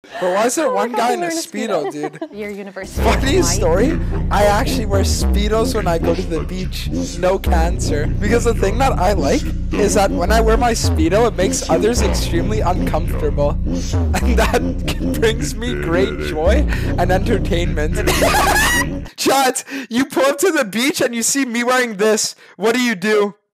But why is there one guy in a Speedo, dude? Your university. Funny story, I actually wear Speedos when I go to the beach. No cancer. Because the thing that I like is that when I wear my Speedo, it makes others extremely uncomfortable. And that brings me great joy and entertainment. Chat, you pull up to the beach and you see me wearing this. What do?